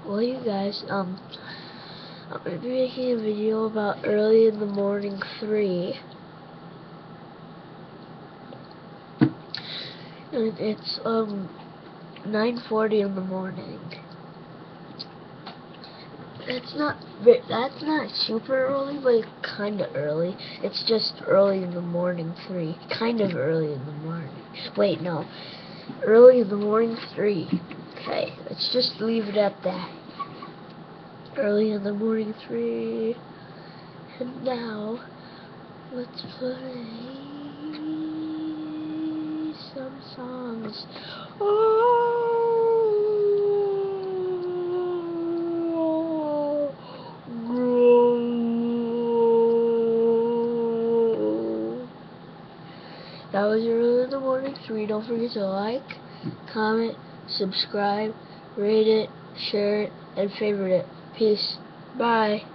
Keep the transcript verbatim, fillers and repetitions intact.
Well, you guys, um, I'm going to be making a video about early in the morning three. And it's, um, nine forty in the morning. That's not, that's not super early, but it's kind of early. It's just early in the morning three. Kind of early in the morning. Wait, no. Early in the morning three. Okay, let's just leave it at that. Early in the morning three. And now, let's play some songs. Oh, that was Early in the Morning three. Don't forget to like, comment, subscribe, rate it, share it, and favorite it. Peace. Bye.